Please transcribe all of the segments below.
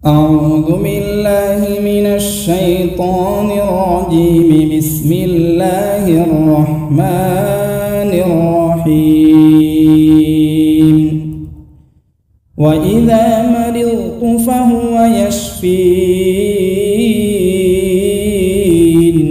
अऊज़ु बिल्लाहि मिनश शैतानिर रजीम बिस्मिल्लाहिर रहमानिर रहीम व इज़ा मरिज़्तु फहुव यशफ़ीन।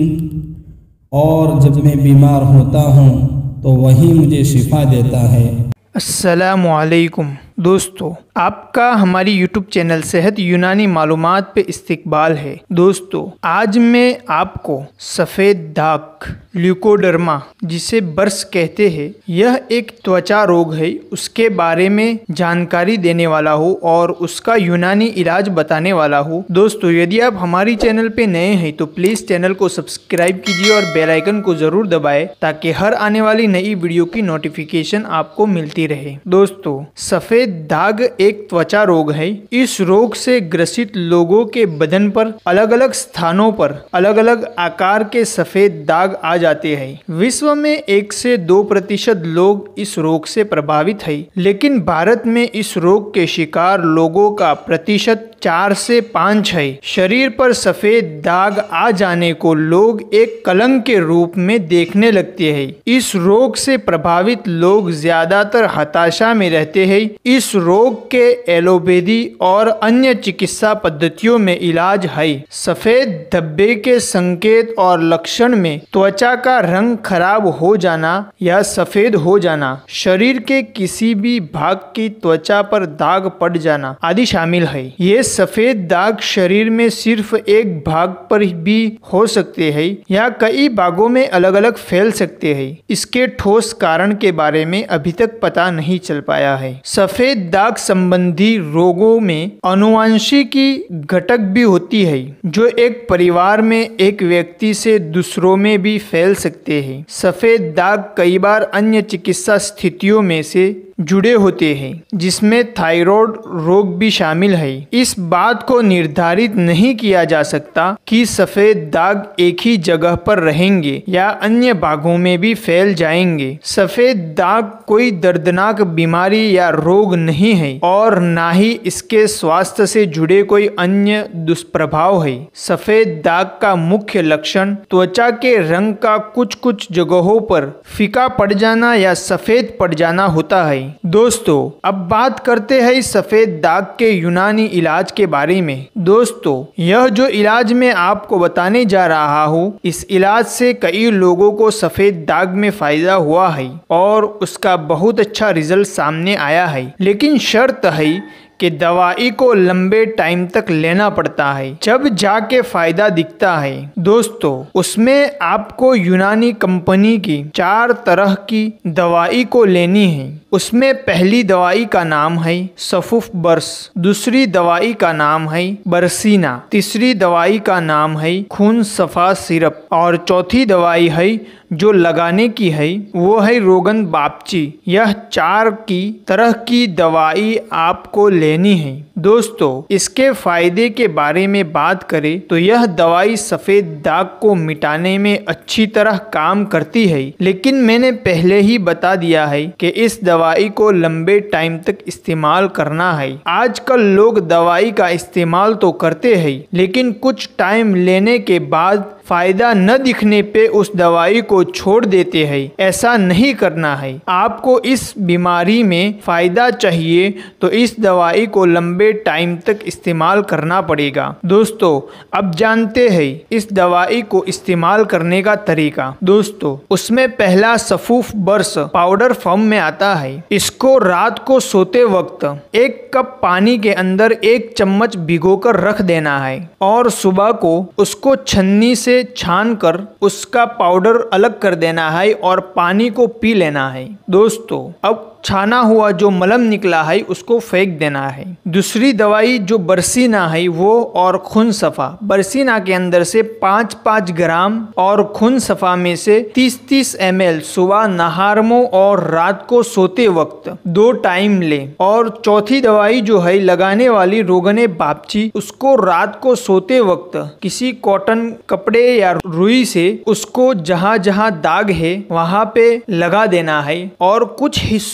और जब मैं बीमार होता हूँ तो वही मुझे शिफा देता है। अस्सलामु अलैकुम दोस्तों, आपका हमारी यूट्यूब चैनल सेहत यूनानी मालूमात पे इस्तकबाल है। दोस्तों, आज मैं आपको सफ़ेद दाग ल्यूकोडर्मा जिसे बर्स कहते हैं, यह एक त्वचा रोग है, उसके बारे में जानकारी देने वाला हूँ और उसका यूनानी इलाज बताने वाला हूँ। दोस्तों, यदि आप हमारी चैनल पे नए हैं तो प्लीज़ चैनल को सब्सक्राइब कीजिए और बेल आइकन को ज़रूर दबाएं ताकि हर आने वाली नई वीडियो की नोटिफिकेशन आपको मिलती रहे। दोस्तों, सफ़ेद दाग एक त्वचा रोग है। इस रोग से ग्रसित लोगों के बदन पर अलग अलग स्थानों पर अलग अलग आकार के सफेद दाग आ जाते हैं। विश्व में 1 से 2% लोग इस रोग से प्रभावित हैं, लेकिन भारत में इस रोग के शिकार लोगों का प्रतिशत 4 से 5 है। शरीर पर सफेद दाग आ जाने को लोग एक कलंक के रूप में देखने लगते हैं। इस रोग से प्रभावित लोग ज्यादातर हताशा में रहते हैं। इस रोग के एलोपैथी और अन्य चिकित्सा पद्धतियों में इलाज है। सफेद धब्बे के संकेत और लक्षण में त्वचा का रंग खराब हो जाना या सफेद हो जाना, शरीर के किसी भी भाग की त्वचा पर दाग पड़ जाना आदि शामिल है। ये सफेद दाग शरीर में सिर्फ एक भाग पर भी हो सकते हैं या कई भागों में अलग अलग फैल सकते हैं। इसके ठोस कारण के बारे में अभी तक पता नहीं चल पाया है। सफेद दाग संबंधी रोगों में आनुवंशिकी घटक भी होती है, जो एक परिवार में एक व्यक्ति से दूसरों में भी फैल सकते हैं। सफेद दाग कई बार अन्य चिकित्सा स्थितियों में से जुड़े होते हैं, जिसमें थायराइड रोग भी शामिल है। इस बात को निर्धारित नहीं किया जा सकता कि सफेद दाग एक ही जगह पर रहेंगे या अन्य भागों में भी फैल जाएंगे। सफेद दाग कोई दर्दनाक बीमारी या रोग नहीं है और ना ही इसके स्वास्थ्य से जुड़े कोई अन्य दुष्प्रभाव है। सफेद दाग का मुख्य लक्षण त्वचा के रंग का कुछ जगहों पर फीका पड़ जाना या सफेद पड़ जाना होता है। दोस्तों, अब बात करते हैं सफेद दाग के यूनानी इलाज के बारे में। दोस्तों, यह जो इलाज मैं आपको बताने जा रहा हूँ, इस इलाज से कई लोगों को सफेद दाग में फायदा हुआ है और उसका बहुत अच्छा रिजल्ट सामने आया है। लेकिन शर्त है कि दवाई को लंबे टाइम तक लेना पड़ता है, जब जाके फायदा दिखता है। दोस्तों, उसमें आपको यूनानी कंपनी की 4 तरह की दवाई को लेनी है। उसमें पहली दवाई का नाम है सफूफ बर्स, दूसरी दवाई का नाम है बरसीना, तीसरी दवाई का नाम है खून सफा सिरप और चौथी दवाई है जो लगाने की है वो है रोगन बापची। यह 4 की तरह की दवाई आपको लेनी है। दोस्तों, इसके फायदे के बारे में बात करें तो यह दवाई सफेद दाग को मिटाने में अच्छी तरह काम करती है, लेकिन मैंने पहले ही बता दिया है कि इस दवाई को लंबे टाइम तक इस्तेमाल करना है। आजकल लोग दवाई का इस्तेमाल तो करते हैं, लेकिन कुछ टाइम लेने के बाद फायदा न दिखने पे उस दवाई को छोड़ देते हैं। ऐसा नहीं करना है। आपको इस बीमारी में फायदा चाहिए तो इस दवाई को लंबे टाइम तक इस्तेमाल करना पड़ेगा। दोस्तों, अब जानते हैं इस दवाई को इस्तेमाल करने का तरीका। दोस्तों, उसमें पहला सफूफ बर्स पाउडर फॉर्म में आता है। इसको रात को सोते वक्त 1 कप पानी के अंदर 1 चम्मच भिगोकर रख देना है और सुबह को उसको छन्नी से छानकर उसका पाउडर अलग कर देना है और पानी को पी लेना है। दोस्तों, अब छाना हुआ जो मलम निकला है उसको फेंक देना है। दूसरी दवाई जो बरसीना है वो और खून सफा। बरसीना के अंदर से 5-5 ग्राम और खून सफा में से 30-30 ml सुबह नहारमो और रात को सोते वक्त 2 टाइम ले। और चौथी दवाई जो है लगाने वाली रोगने बापची, उसको रात को सोते वक्त किसी कॉटन कपड़े या रुई से उसको जहाँ जहाँ दाग है वहाँ पे लगा देना है और कुछ हिस्सों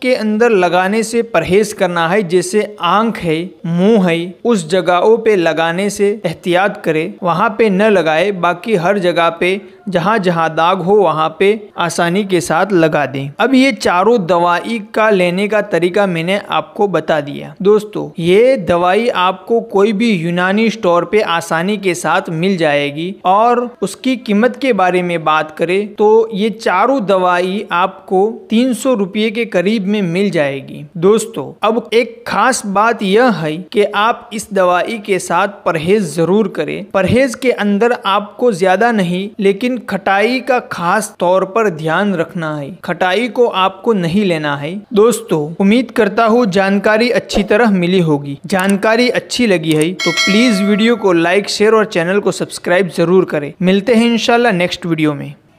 के अंदर लगाने से परहेज करना है। जैसे आंख है, मुंह है, उस जगहों पे लगाने से एहतियात करें, वहां पे न लगाए। बाकी हर जगह पे जहां जहां दाग हो वहां पे आसानी के साथ लगा दें। अब ये चारों दवाई का लेने का तरीका मैंने आपको बता दिया। दोस्तों, ये दवाई आपको कोई भी यूनानी स्टोर पे आसानी के साथ मिल जाएगी और उसकी कीमत के बारे में बात करें तो ये चारों दवाई आपको 300 रुपये के करीब में मिल जाएगी। दोस्तों, अब एक खास बात यह है कि आप इस दवाई के साथ परहेज जरूर करें। परहेज के अंदर आपको ज्यादा नहीं लेकिन खटाई का खास तौर पर ध्यान रखना है। खटाई को आपको नहीं लेना है। दोस्तों, उम्मीद करता हूँ जानकारी अच्छी तरह मिली होगी। जानकारी अच्छी लगी है तो प्लीज वीडियो को लाइक, शेयर और चैनल को सब्सक्राइब जरूर करें। मिलते हैं इंशाल्लाह नेक्स्ट वीडियो में।